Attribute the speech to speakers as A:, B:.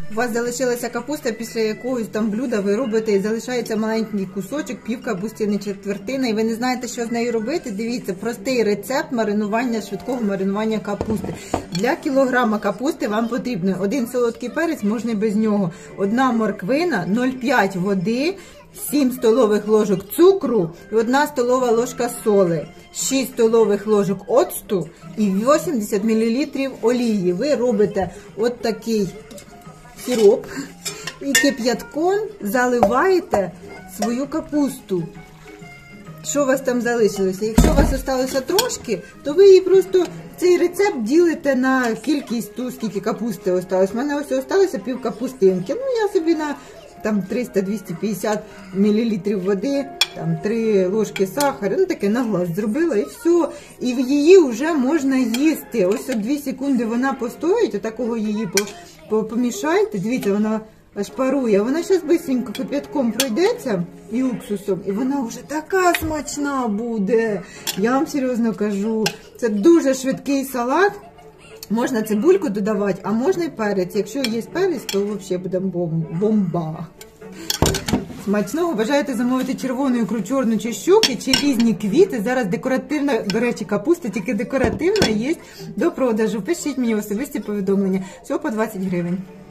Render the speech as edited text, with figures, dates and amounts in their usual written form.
A: У вас залишилася капуста, після якогось там блюда ви робите і залишається маленький кусочок, пів капустини, четвертина, і ви не знаєте, що з нею робити. Дивіться, простий рецепт маринування, швидкого маринування капусти. Для кілограма капусти вам потрібно 1 солодкий перець, можна і без нього, 1 морквина, 0,5 води, 7 столових ложок цукру і 1 столова ложка соли, 6 столових ложок оцту і 80 мл олії. Ви робите от такий сироп і кип'ятком заливаєте свою капусту. Що у вас там залишилося? Якщо у вас залишилося трошки, то ви її просто, цей рецепт ділите на кількість ту, скільки капусти осталось. У мене ось залишилося пів капустинки. Ну, я собі на там 300-250 мл води, там 3 ложки сахару, ну таке на глаз зробила і все. І в її вже можна їсти. Ось 2 секунди вона постоїть, отакого її помішайте. Дивіться, вона аж парує. Вона зараз бисенько кип'ятком пройдеться і уксусом, і вона вже така смачна буде. Я вам серйозно кажу. Це дуже швидкий салат. Можна цибульку додавати, а можна і перець. Якщо є перець, то взагалі буде бомба. Смачного. Бажаєте замовити червону ікру, чорну чи щуки, чи різні квіти. Зараз декоративна, до речі, капуста, тільки декоративна, є до продажу. Пишіть мені особисті повідомлення. Всього по 20 гривень.